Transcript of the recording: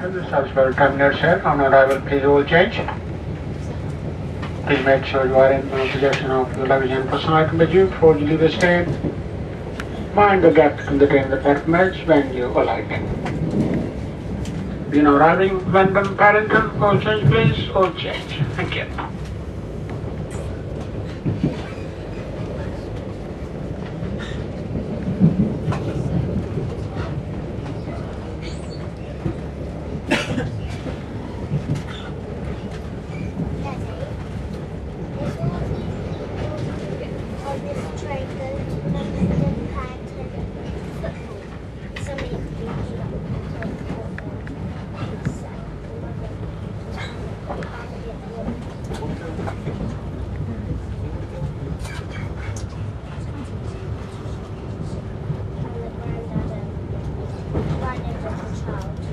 Paddington. The service will terminate here. On arrival, please all change. Please make sure you are in possession of your luggage and personal item with you before you leave the train. Mind the gap between the train and the platforms when you alight. We are now arriving London Paddington. All change please, all change. Thank you. Child.